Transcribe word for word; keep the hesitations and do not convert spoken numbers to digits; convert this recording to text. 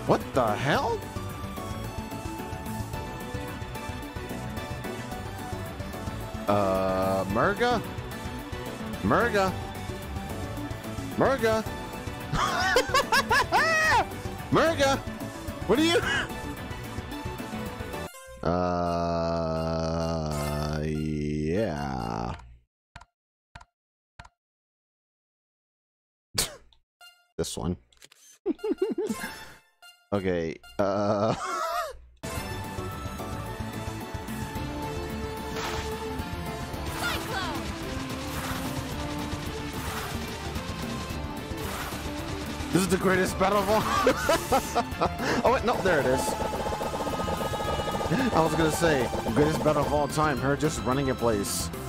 What the hell? Uh, Murga? Murga? Murga? Murga? What are you? Uh, yeah. This one. Okay, uh... This is the greatest battle of all. Oh wait, no, there it is. I was gonna say, greatest battle of all time, her just running in place.